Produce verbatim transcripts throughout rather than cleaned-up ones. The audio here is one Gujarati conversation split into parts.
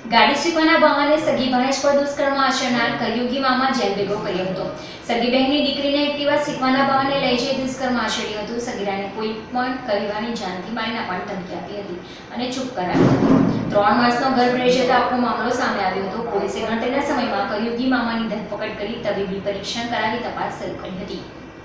ગાડી શીખવાના બહાને સગી ભાણેજ પર દુષ્કર્મ આચરનાર કલયુગી મામા જેલ ભેગો કર્યો હતો। સગી બહેનની દીકરીને એક્ટિવા શીખવાના બહાને લઈ જઈ દુષ્કર્મ આચર્યું હતું। સગીરાને કોઈ પણ કહેવાની જાનથી મારી નાખવાની ધમકી આપી હતી અને ચૂપ કરાવી હતી। ત્રણ માસનો ગર્ભ રહી જતા આખો મામલો સામે આવ્યો હતો। પોલીસે ગણતરીના સમયમાં કલયુગી મામાની ધરપકડ કરી તબીબી પરીક્ષણ કરાવી તપાસ શરૂ કરી હતી।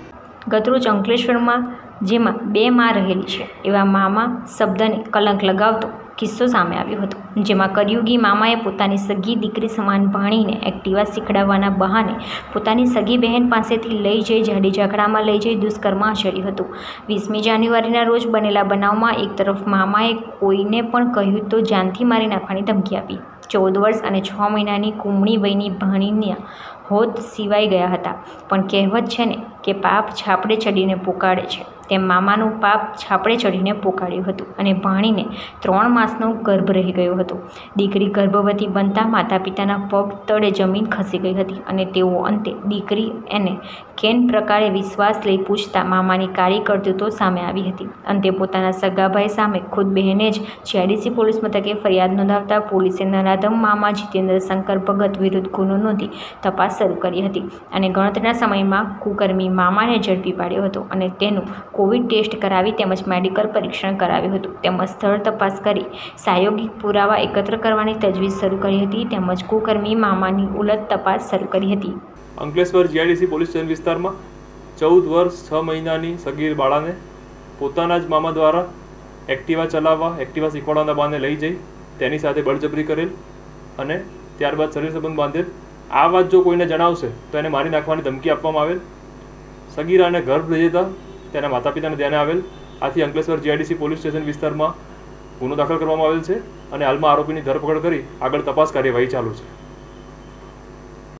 ગતરોજ અંકલેશ્વરમાં જેમાં બે માં રહેલી છે એવા મામા શબ્દને કલંક લગાવતો કિસ્સો સામે આવ્યો હતો, જેમાં કલયુગી મામાએ પોતાની સગી દીકરી સમાન ભાણીને એક્ટિવા શીખડાવવાના બહાને પોતાની સગી બહેન પાસેથી લઈ જઈ જાડી ઝાકડામાં લઈ જઈ દુષ્કર્મ આચર્યું હતું। વીસમી જાન્યુઆરીના રોજ બનેલા બનાવમાં એક તરફ મામાએ કોઈને પણ કહ્યું તો જાનથી મારી નાખવાની ધમકી આપી। ચૌદ વર્ષ અને છ મહિનાની કુમળી વયની ભાણીના હોત સિવાઈ ગયા હતા, પણ કહેવત છે ને કે પાપ છાપડે ચડીને પોકાળે છે, તેમ મામાનું પાપ છાપડે ચડીને પોકાળ્યું હતું અને ભાણીને ત્રણ માસનો ગર્ભ રહી ગયો હતો। દીકરી ગર્ભવતી બનતા માતા પિતાના પગ તળે જમીન ખસી ગઈ હતી અને તેઓ અંતે દીકરી એને કેન પ્રકારે વિશ્વાસ લઈ પૂછતા મામાની કાળી કરતૂતો સામે આવી હતી। અંતે પોતાના સગાભાઈ સામે ખુદ બહેને જ જીઆઈડીસી પોલીસ મથકે ફરિયાદ નોંધાવતા પોલીસે નરાધમ મામા જીતેન્દ્ર શંકર ભગત વિરુદ્ધ ગુનો નોંધી તપાસ શરૂ કરી હતી અને ગણતરીના સમયમાં કુકર્મી મામાને ઝડપી પાડ્યો હતો અને તેનું કોવિડ ટેસ્ટ કરાવી તેમજ મેડિકલ પરીક્ષણ કરાવ્યું હતું તેમજ સ્થળ તપાસ કરી પ્રાયોગિક પુરાવા એકત્ર કરવાની તજવીજ શરૂ કરી હતી તેમજ કુકર્મી મામાની ઉલટ તપાસ શરૂ કરી હતી। અંકલેશ્વર જીઆઈડીસી પોલીસ સ્ટેશન વિસ્તારમાં ચૌદ વર્ષ છ મહિનાની સગીર બાળાને પોતાના જ મામા દ્વારા એક્ટિવા ચલાવવા એક્ટિવા શીખવાડવાના બહાને લઈ જઈ તેની સાથે બળજબરી કરેલ અને ત્યારબાદ શરીર સંબંધ બાંધેલ। આ વાત જો કોઈને જણાવશે તો એને મારી નાખવાની ધમકી આપવામાં આવેલ। સગીરાને ગર્ભ લઈ જતા તેના માતા પિતાને ધ્યાને આવેલ। આથી અંકલેશ્વર જીઆઈડીસી પોલીસ સ્ટેશન વિસ્તારમાં ગુનો દાખલ કરવામાં આવેલ છે અને હાલમાં આરોપીની ધરપકડ કરી આગળ તપાસ કાર્યવાહી ચાલુ છે।